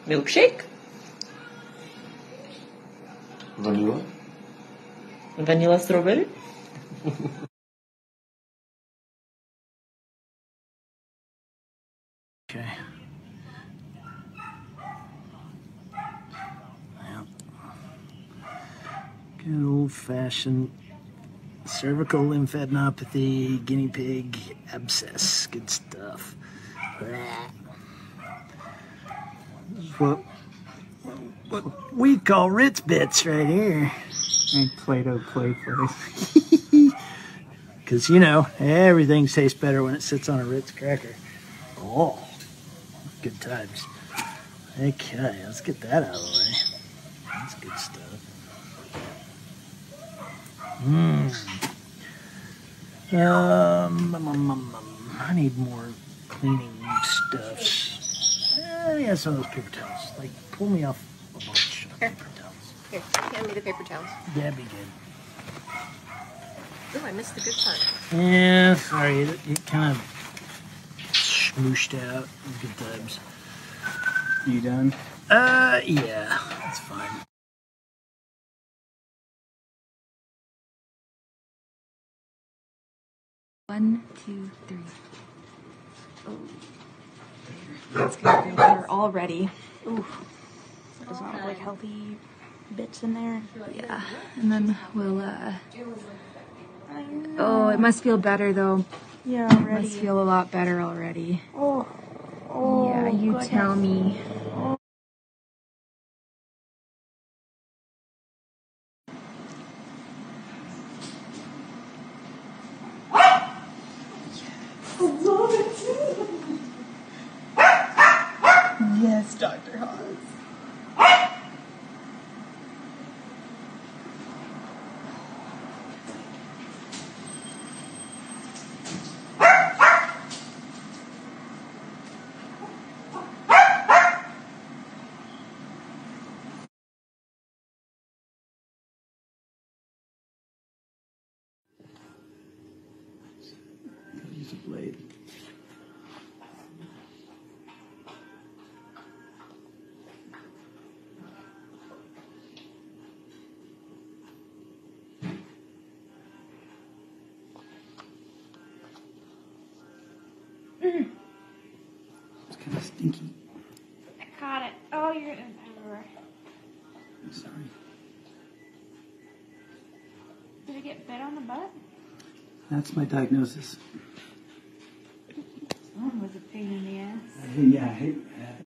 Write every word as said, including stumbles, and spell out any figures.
Milkshake? Vanilla? Vanilla strawberry? Okay. Yep. Good old-fashioned cervical lymphadenopathy, guinea pig, abscess. Good stuff. This is what, what we call Ritz bits right here. And Play-Doh play place. Because, you know, everything tastes better when it sits on a Ritz cracker. Oh, good times. Okay, let's get that out of the way. That's good stuff. Mmm. Um, um, um, um, um, I need more cleaning stuffs. Uh, yeah, some of those paper towels. Like, pull me off a bunch of Here. paper towels. Here, hand me the paper towels. That'd be good. Oh, I missed the good part. Yeah, sorry, it, it kind of smooshed out. Good times. You done? Uh, yeah, that's fine. One, two, three. Oh, there. That's gonna go better already. Ooh, so there's a lot of like healthy bits in there. Yeah, and then we'll. uh Oh, it must feel better though. Yeah, It already. must feel a lot better already. Oh, oh. Yeah, you goodness. tell me. Yes, Doctor Haas. Use a blade. It's kind of stinky. I caught it. Oh, you're gonna. I'm sorry. Did it get bit on the butt? That's my diagnosis. One was a pain in the ass. Yeah, I hate